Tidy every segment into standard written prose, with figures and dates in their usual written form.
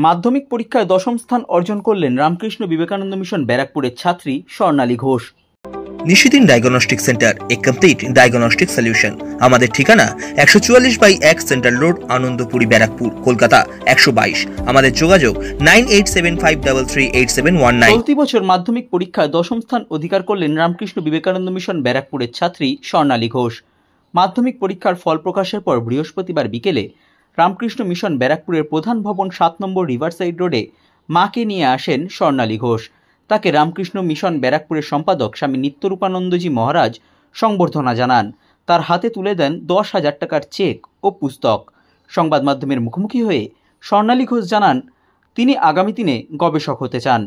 মাধ্যমিক পরীক্ষায় দশম স্থান অর্জন করলেন রামকৃষ্ণ বিবেকানন্দ মিশন ব্যারাকপুরের ছাত্রী Swarnali Ghosh. Nishidin diagnostic centre, a complete diagnostic solution. আমাদের ঠিকানা 144/1 সেন্ট্রাল রোড, আনন্দপুরি, ব্যারাকপুর, কলকাতা 122। আমাদের যোগাযোগ 9875338719। চলতি বছর মাধ্যমিক পরীক্ষায় দশম স্থান অধিকার করলেন রামকৃষ্ণ বিবেকানন্দ মিশন ব্যারাকপুরের ছাত্রী স্বর্ণালী ঘোষ। মাধ্যমিক পরীক্ষার ফল প্রকাশের পর বৃহস্পতিবার বিকেলে রামকৃষ্ণ মিশন ব্যারাকপুরের প্রধান ভবন 7 নম্বর রিভারসাইড রোডে মাকে নিয়ে আসেন স্বর্ণালী ঘোষ। তাকে রামকৃষ্ণ মিশন ব্যারাকপুরের সম্পাদক স্বামী নিত্যরূপানন্দজি মহারাজ সংবর্ধনা জানান। তার হাতে তুলে দেন 10,000 টাকার চেক ও পুস্তক। সংবাদ মাধ্যমের মুখোমুখি হয়ে স্বর্ণালী ঘোষ জানান, তিনি আগামী দিনে গবেষক হতে চান।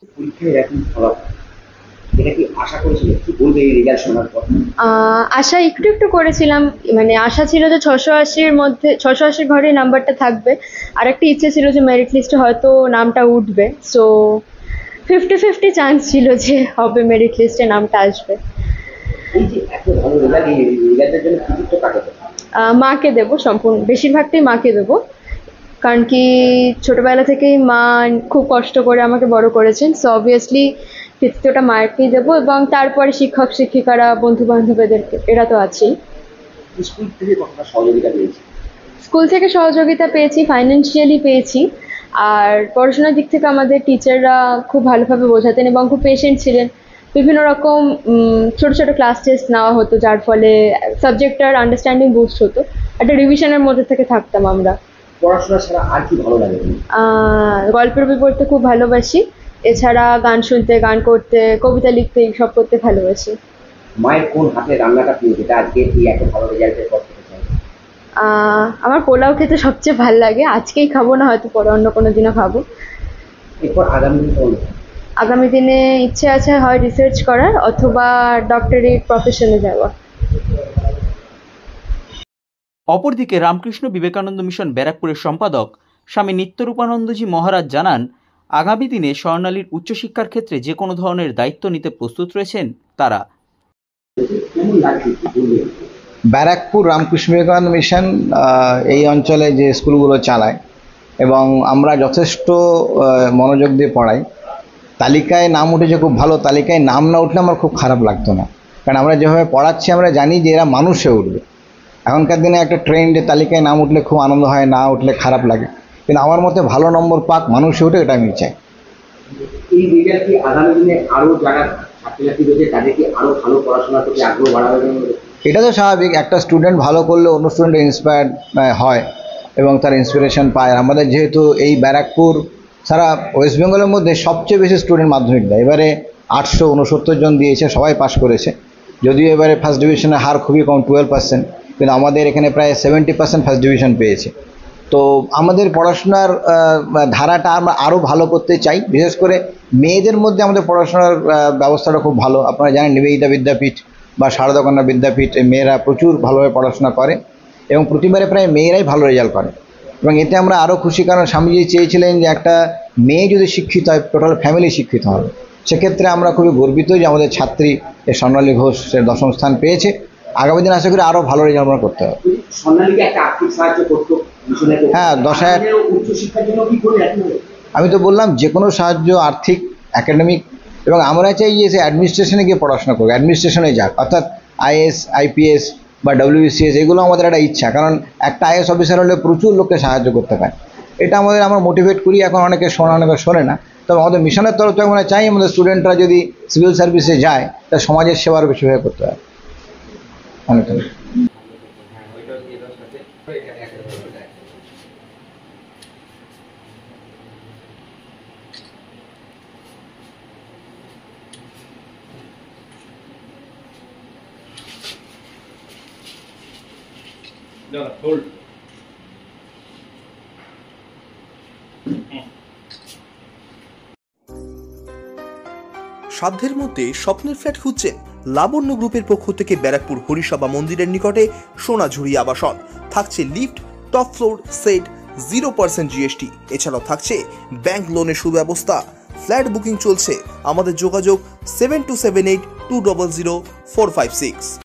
আশা একটু করেছিলাম, মানে আশা ছিল যে 680-র মধ্যে 680 ঘরে নাম্বারটা থাকবে, আর একটা ইচ্ছে ছিল যে মেরিট লিস্টে হয়তো নামটা উঠবে। সো 50-50 চান্স ছিল যে হবে মেরিট লিস্টে নামটা আসবে। মাকে দেবো, সম্পূর্ণ বেশিরভাগটাই মাকে দেবো, কারণ কি ছোটবেলা থেকেই মা খুব কষ্ট করে আমাকে বড় করেছেন। সো অবভিয়াসলি কৃতিত্বটা মায়েরকেই দেবো, এবং তারপরে শিক্ষক শিক্ষিকারা, বন্ধু বান্ধবদেরকে, এরা তো আছেই। স্কুল থেকে সহযোগিতা পেয়েছি, ফাইন্যান্সিয়ালি পেয়েছি, আর পড়াশোনার দিক থেকে আমাদের টিচাররা খুব ভালোভাবে বোঝাতেন এবং খুব পেশেন্ট ছিলেন। বিভিন্ন রকম ছোট ছোট ক্লাস টেস্ট নেওয়া হতো, যার ফলে সাবজেক্টটার আন্ডারস্ট্যান্ডিং বুস্ট হতো। একটা রিভিশনের মধ্যে থেকে থাকতাম আমরা। পড়াশোনা ছাড়া আর কি ভালো লাগে? গল্পের বই পড়তে খুব ভালোবাসি, এছাড়া গান শুনতে, গান করতে, কবিতা লিখতে, এইসব করতে ভালোবাসি। মায়ের কোন হাতে রান্নাটা প্রিয়, যেটা আজকে এই এত ভালো রেজাল্টের পর থেকে? আমার পোলাও খেতে সবচেয়ে ভালো লাগে। আজকেই খাবো না, হয়তো পরে অন্য কোনো দিনও খাবো। এরপর আগামী দিনে ইচ্ছে আছে হয় রিসার্চ করার, অথবা ডক্টরেট প্রফেশনে যাওয়া। অপরদিকে রামকৃষ্ণ বিবেকানন্দ মিশন ব্যারাকপুরের সম্পাদক স্বামী নিত্যরূপানন্দজি মহারাজ জানান, আগামী দিনে স্বর্ণালীর উচ্চশিক্ষার ক্ষেত্রে যে কোনো ধরনের দায়িত্ব নিতে প্রস্তুত রয়েছেন তারা। ব্যারাকপুর রামকৃষ্ণ বিবেকানন্দ মিশন এই অঞ্চলে যে স্কুলগুলো চালায় এবং আমরা যথেষ্ট মনোযোগ দিয়ে পড়াই। তালিকায় নাম উঠেছে খুব ভালো, তালিকায় নাম না উঠলে আমার খুব খারাপ লাগতো না, কারণ আমরা যেভাবে পড়াচ্ছি আমরা জানি যে এরা মানুষ হয়ে উঠবে। এখনকার দিনে একটা ট্রেন্ডে তালিকায় নাম উঠলে খুব আনন্দ হয়, না উঠলে খারাপ লাগে, কিন্তু আমার মতে ভালো নম্বর পাক, মানুষ হয়ে উঠে, এটা আমি চাই। এই রেজাল্ট কি আগামী দিনে আরও যারা ছাত্রছাত্রী রয়েছে তাদেরকে আরও ভালো পড়াশোনার প্রতি আগ্রহ বাড়াবে? এটা তো স্বাভাবিক, একটা স্টুডেন্ট ভালো করলে অন্য স্টুডেন্ট ইন্সপায়ার্ড হয় এবং তার ইন্সপিরেশন পায়। আমাদের যেহেতু এই ব্যারাকপুর সারা ওয়েস্ট বেঙ্গলের মধ্যে সবচেয়ে বেশি স্টুডেন্ট মাধ্যমিক দেয়, এবারে 869 জন দিয়েছে, সবাই পাস করেছে। যদিও এবারে ফার্স্ট ডিভিশনের হার খুবই কম, 12%, কিন্তু আমাদের এখানে প্রায় 70% ফার্স্ট ডিভিশন পেয়েছে। তো আমাদের পড়াশোনার ধারাটা আমরা আরও ভালো করতে চাই। বিশেষ করে মেয়েদের মধ্যে আমাদের পড়াশোনার ব্যবস্থাটা খুব ভালো। আপনারা জানেন নিবেদিতা বিদ্যাপীঠ বা সারদা কন্যা বিদ্যাপীঠ, মেয়েরা প্রচুর ভালোভাবে পড়াশোনা করে এবং প্রতিবারে প্রায় মেয়েরাই ভালো রেজাল্ট করে, এবং এতে আমরা আরও খুশি, কারণ স্বামীজি চেয়েছিলেন যে একটা মেয়ে যদি শিক্ষিত হয় টোটাল ফ্যামিলি শিক্ষিত হবে। সেক্ষেত্রে আমরা খুবই গর্বিত যে আমাদের ছাত্রী স্বর্ণালী ঘোষ সে 10ম স্থান পেয়েছে। আগামী দিন আশা করি আরও ভালো রেজাল্ট আমরা করতে হবে। হ্যাঁ, 10,000। আমি তো বললাম যে কোনো সাহায্য, আর্থিক, একাডেমিক, এবং আমরা চাই যে সে অ্যাডমিনিস্ট্রেশনে গিয়ে পড়াশোনা করবে, অ্যাডমিনিস্ট্রেশনে যাক, অর্থাৎ IAS, IPS বা WBCS, এগুলো আমাদের একটা ইচ্ছা, কারণ একটা IAS অফিসার হলে প্রচুর লোককে সাহায্য করতে পারে। এটা আমরা মোটিভেট করি। এখন অনেকে শোনে, অনেকে শোনে না। তবে আমাদের মিশনের তরফ থেকে আমরা চাই আমাদের স্টুডেন্টরা যদি সিভিল সার্ভিসে যায় তা সমাজের সেবার বেশিভাবে করতে হয়। অনেক সাধ্যের মধ্যে স্বপ্নের ফ্ল্যাট খুঁজছেন? লাবণ্য গ্রুপের পক্ষ থেকে ব্যারাকপুর হরিসভা মন্দিরের নিকটে সোনাঝুরি আবাসন। থাকছে lift, top floor, set, 0% GST। এছাড়াও থাকছে ব্যাংক লোনের সুব্যবস্থা। ফ্ল্যাট বুকিং চলছে। আমাদের যোগাযোগ 7278200456।